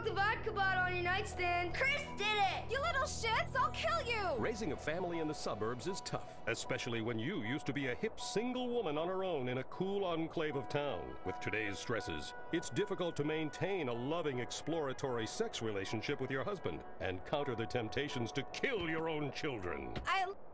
the vodka bottle on your nightstand. Chris did it! You little shits, I'll kill you! Raising a family in the suburbs is tough, especially when you used to be a hip single woman on her own in a cool enclave of town. With today's stresses, it's difficult to maintain a loving, exploratory sex relationship with your husband and counter the temptations to kill your own children. I